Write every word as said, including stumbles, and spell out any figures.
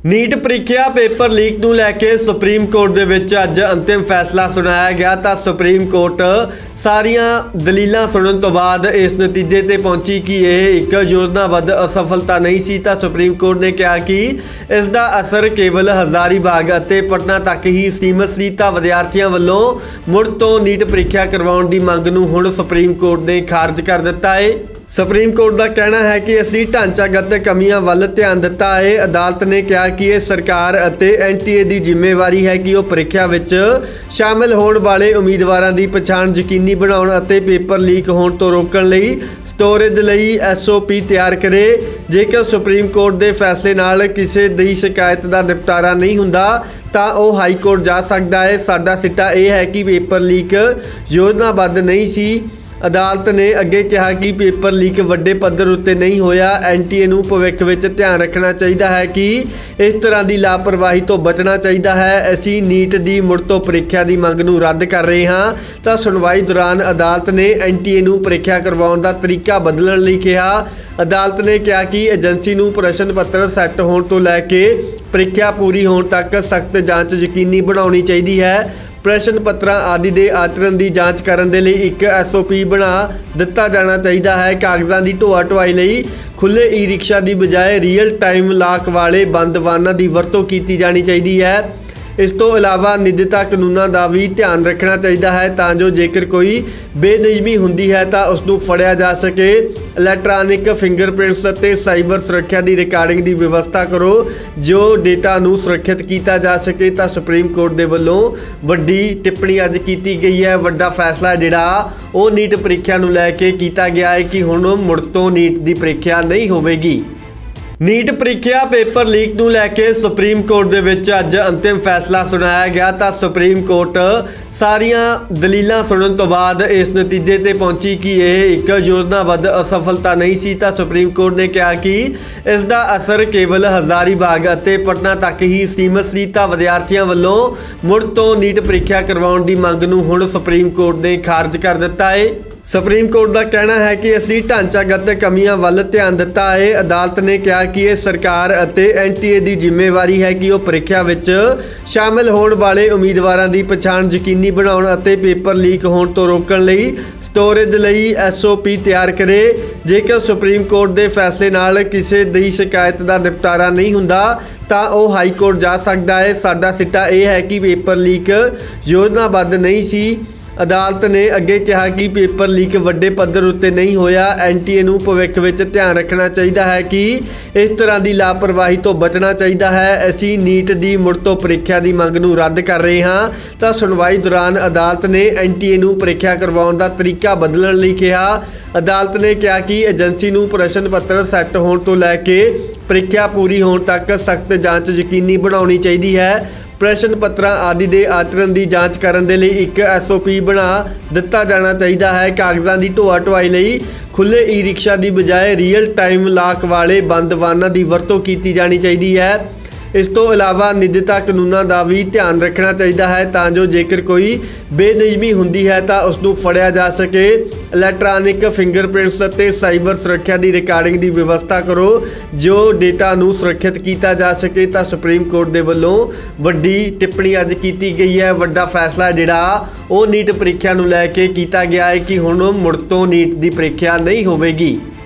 NEET ਪ੍ਰੀਖਿਆ paper leak ਨੂੰ ਲੈ ਕੇ ਸੁਪਰੀਮ ਕੋਰਟ ਦੇ ਵਿੱਚ ਅੱਜ ਅੰਤਿਮ ਫੈਸਲਾ ਸੁਣਾਇਆ ਗਿਆ ਤਾਂ ਸੁਪਰੀਮ ਕੋਰਟ ਸਾਰੀਆਂ ਦਲੀਲਾਂ ਸੁਣਨ ਤੋਂ ਬਾਅਦ ਇਸ ਨਤੀਜੇ ਤੇ ਪਹੁੰਚੀ ਕਿ ਇਹ ਇੱਕ ਯੋਜਨਾਬੱਧ ਅਸਫਲਤਾ ਨਹੀਂ ਸੀ। ਤਾਂ ਸੁਪਰੀਮ ਕੋਰਟ ਨੇ ਕਿਹਾ ਕਿ ਇਸ ਦਾ ਅਸਰ ਕੇਵਲ ਹਜ਼ਾਰੀਬਾਗ ਅਤੇ ਪਟਨਾ ਤੱਕ ਹੀ ਸੀਮਤ ਸੀ। ਤਾਂ ਵਿਦਿਆਰਥੀਆਂ ਵੱਲੋਂ ਮੁੜ ਤੋਂ ਨੀਟ ਪ੍ਰੀਖਿਆ ਕਰਵਾਉਣ ਦੀ ਮੰਗ ਨੂੰ ਹੁਣ ਸੁਪਰੀਮ ਕੋਰਟ ਨੇ ਖਾਰਜ ਕਰ ਦਿੱਤਾ ਹੈ। सुप्रीम कोर्ट का कहना है कि असी ढांचागत कमियां वल ध्यान दिता है। अदालत ने कहा कि यह सरकार अते एन टी ए की जिम्मेवारी है कि वह प्रीख्या विच शामिल होने वाले उम्मीदवारों की पछाण यकीनी बनाउण अते पेपर लीक होने तो रोकण लई स्टोरेज लई एस ओ पी तैयार करे। जेकर सुप्रीम कोर्ट के फैसले नाल किसी दी शिकायत का निपटारा नहीं हुंदा तां वह हाई कोर्ट जा सकता है। साडा सिट्टा यह है कि पेपर लीक योजनाबद्ध नहीं सी। अदालत ने अगे कहा कि पेपर लीक वड्डे पद्धर उत्ते नहीं होया। एन टी ए नूं भविख विच ध्यान रखना चाहिए है कि इस तरह की लापरवाही तो बचना चाहिए है। असी नीट की मुड़ तो प्रीख्या की मंग नूं रद्द कर रहे हाँ। तो सुनवाई दौरान अदालत ने एन टी ए नूं प्रीख्या करवाउण दा तरीका बदलण लई कहा। अदालत ने कहा कि एजेंसी नूं प्रश्न पत्र सैट होने तो लैके प्रीख्या पूरी होने तक सख्त जांच यकीनी बनाउणी चाहिए है। प्रश्न पत्र आदि के आचरण की जांच करने के लिए एक एस ओ पी बना दिता जाना चाहिए है। कागज़ों की ढोआ ढुआई लई खुले ई रिक्शा की बजाय रियल टाइम लाक वाले बंद वाहनों की वरतों की जानी चाहिए है। इस तो इलावा निजता कानूनों का भी ध्यान रखना चाहिए है तां जो जेकर कोई बेनियमी हुंदी है तो उसनूं फड़िया जा सके। इलैक्ट्रॉनिक फिंगरप्रिंट्स अते साइबर सुरक्षा की रिकॉर्डिंग की व्यवस्था करो जो डेटा नूं सुरक्षित किया जा सके। तो सुप्रीम कोर्ट के वल्लों वड्डी टिप्पणी अज की गई है। वड्डा फैसला जिहड़ा वो नीट प्रीख्या नूं लैके कीता गया है कि हुण मुड़ तो नीट की प्रीख्या नहीं होवेगी। नीट प्रीख्या पेपर लीक ਨੂੰ ਲੈ ਕੇ ਸੁਪਰੀਮ ਕੋਰਟ ਦੇ ਵਿੱਚ ਅੱਜ ਅੰਤਿਮ ਫੈਸਲਾ ਸੁਣਾਇਆ ਗਿਆ ਤਾਂ ਸੁਪਰੀਮ ਕੋਰਟ ਸਾਰੀਆਂ ਦਲੀਲਾਂ ਸੁਣਨ ਤੋਂ ਬਾਅਦ ਇਸ ਨਤੀਜੇ ਤੇ ਪਹੁੰਚੀ ਕਿ ਇਹ ਇੱਕ ਯੋਜਨਾਬੱਧ ਅਸਫਲਤਾ ਨਹੀਂ ਸੀ। ਤਾਂ ਸੁਪਰੀਮ ਕੋਰਟ ਨੇ ਕਿਹਾ ਕਿ ਇਸ ਦਾ ਅਸਰ ਕੇਵਲ ਹਜ਼ਾਰੀਬਾਗ ਅਤੇ ਪਟਨਾ ਤੱਕ ਹੀ ਸੀਮਤ ਸੀ। ਤਾਂ ਵਿਦਿਆਰਥੀਆਂ ਵੱਲੋਂ ਮੁੜ ਤੋਂ ਨੀਟ ਪ੍ਰੀਖਿਆ ਕਰਵਾਉਣ ਦੀ ਮੰਗ ਨੂੰ ਹੁਣ ਸੁਪਰੀਮ ਕੋਰਟ ने ਖਾਰਜ ਕਰ ਦਿੱਤਾ ਹੈ। सुप्रीम कोर्ट का कहना है कि असी ढांचागत कमियां वल ध्यान दिता है। अदालत ने कहा कि यह सरकार अते एन टी ए की जिम्मेवारी है कि वह प्रीख्या विच शामिल होने वाले उम्मीदवारों की पछाण यकीनी बनाउण अते पेपर लीक होने तो रोकण लई स्टोरेज लई एस ओ पी तैयार करे। जेकर सुप्रीम कोर्ट के फैसले नाल किसी दी शिकायत का निपटारा नहीं हुंदा तां वह हाई कोर्ट जा सकता है। साडा सिट्टा यह है कि पेपर लीक योजनाबद्ध नहीं सी। अदालत ने अगे कहा कि पेपर लीक वड्डे पद्धर उत्ते नहीं होया। एन टी ए नूं भविख विच ध्यान रखना चाहिए है कि इस तरह की लापरवाही तो बचना चाहिए है। असी नीट की मुड़ तो प्रीख्या की मंग नूं रद्द कर रहे हाँ। तो सुनवाई दौरान अदालत ने एन टी ए नूं प्रीख्या करवाउण दा तरीका बदलण लई कहा। अदालत ने कहा कि एजेंसी नूं प्रश्न पत्र सैट होने तो लैके प्रीख्या पूरी होने तक सख्त जांच यकीनी बनाउणी चाहिए है। प्रश्न पत्र आदि के आचरण की जांच करने के लिए एक एस ओ पी बना दिता जाना चाहिए है। कागज़ों की ढोआ ढुआई लई खुले ई रिक्शा की बजाय रियल टाइम लाक वाले बंद वाहनों की वरतों की जानी चाहिए है। इस तो इलावा निजता कानूनों का भी ध्यान रखना चाहिए है तां जो जेकर कोई बेनियमी हुंदी है तो उसनूं फड़िया जा सके। इलैक्ट्रॉनिक फिंगरप्रिंट्स अते साइबर सुरक्षा की रिकॉर्डिंग की व्यवस्था करो जो डेटा नूं सुरक्षित किया जा सके। तो सुप्रीम कोर्ट के वल्लों वड्डी टिप्पणी अज की गई है। वड्डा फैसला जिहड़ा वो नीट प्रीख्या नूं लैके कीता गया है कि हुण मुड़ तो नीट की प्रीख्या नहीं होवेगी।